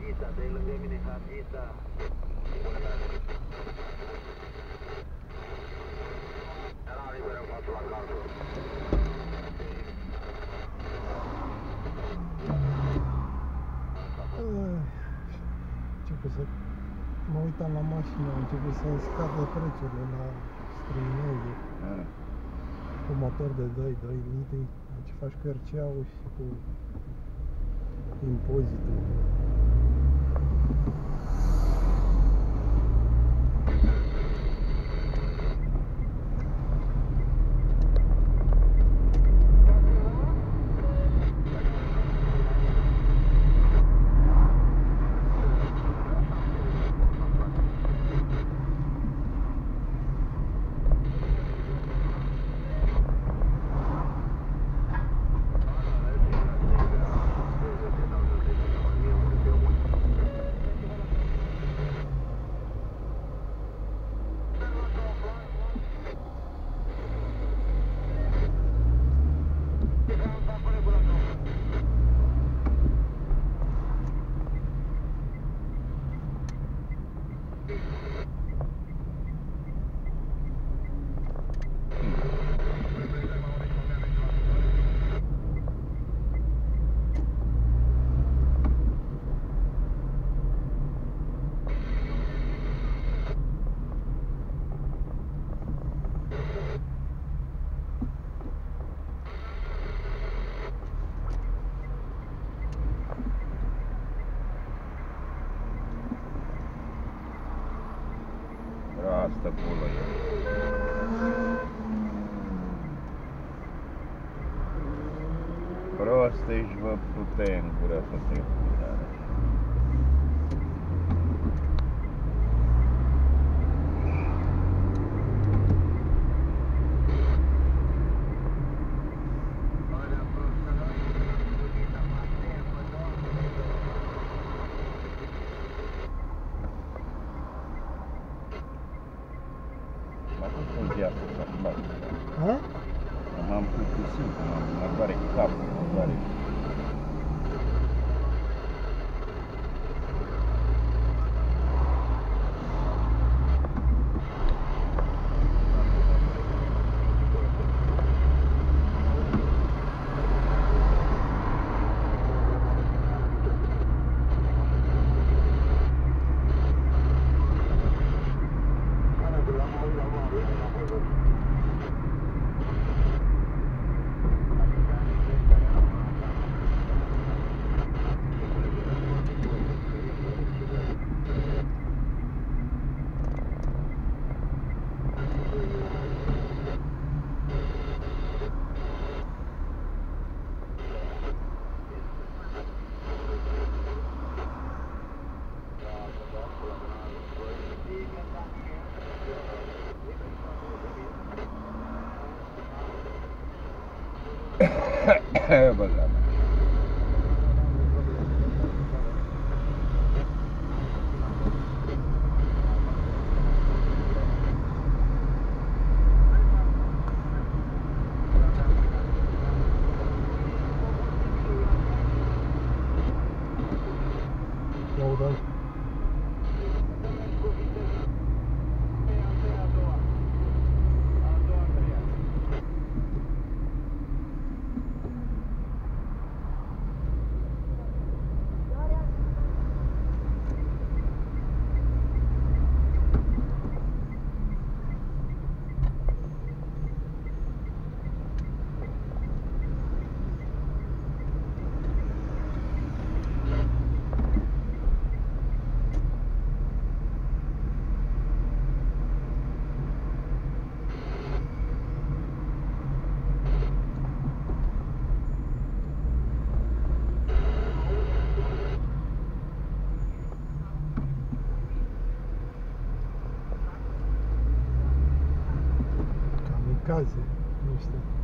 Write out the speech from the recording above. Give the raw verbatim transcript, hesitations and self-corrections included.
Harghita, de lângă mine Harghita. Era liber în fața la cazul. Începe să mă uitam la mașină, a început să scadă prețurile la străinezi. Ah. Cu motor de doi, doi litri, deci faci cu R C A-ul și cu impozitul. Asta pula e. Prost ești, vă putea în gura să te putare. Ha? M-am plictisit, mă doare capul, mă doare. Băga mea. Laudă. Kamikaze, nu știu.